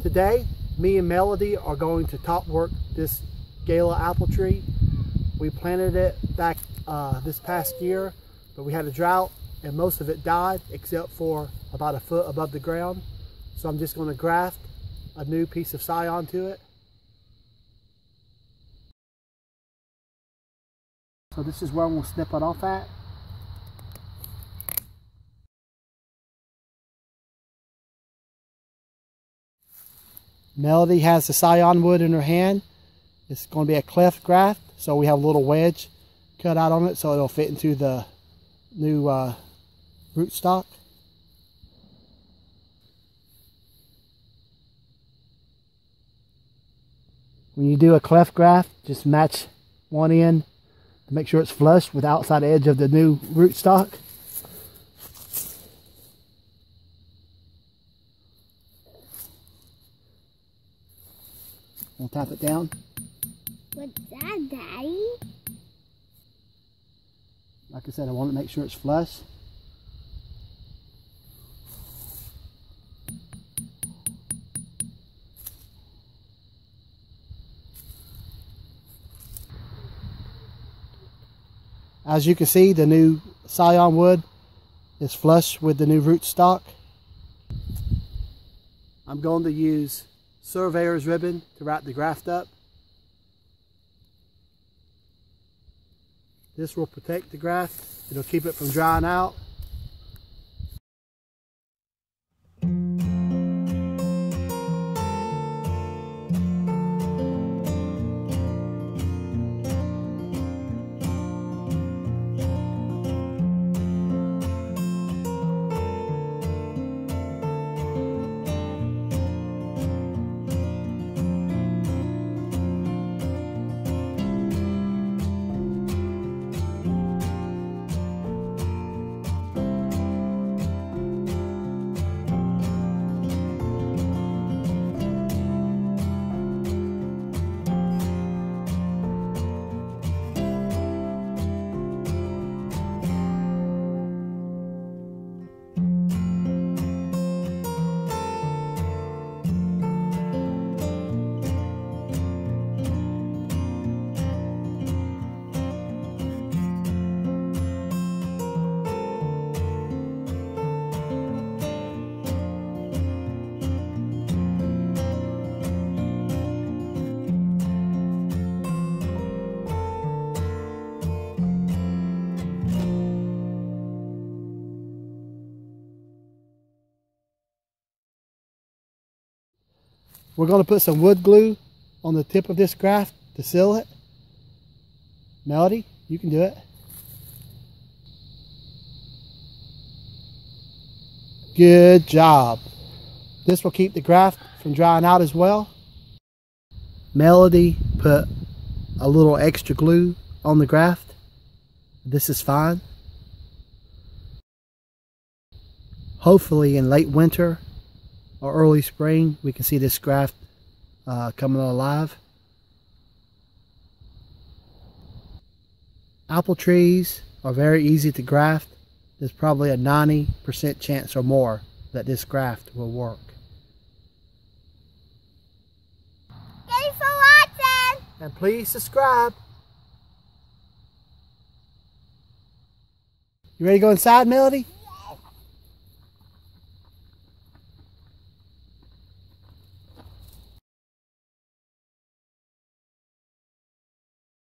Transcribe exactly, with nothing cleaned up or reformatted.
Today, me and Melody are going to top work this Gala apple tree. We planted it back uh, this past year, but we had a drought and most of it died except for about a foot above the ground. So I'm just going to graft a new piece of Scion to it. So this is where I'm going to snip it off at. Melody has the Scion wood in her hand. It's going to be a Cleft graft, so we have a little wedge cut out on it so it'll fit into the new uh, rootstock. When you do a Cleft graft, just match one end to make sure it's flush with the outside edge of the new rootstock. We'll tap it down. What's that, Daddy? Like I said, I want to make sure it's flush. As you can see, the new Scion wood is flush with the new rootstock. I'm going to use surveyor's ribbon to wrap the graft up. This will protect the graft. It'll keep it from drying out. We're going to put some wood glue on the tip of this graft to seal it. Melody, you can do it. Good job. This will keep the graft from drying out as well. Melody put a little extra glue on the graft. This is fine. Hopefully in late winter or early spring we can see this graft uh, coming alive. Apple trees are very easy to graft. There's probably a ninety percent chance or more that this graft will work. Thanks for watching! And please subscribe. You ready to go inside, Melody?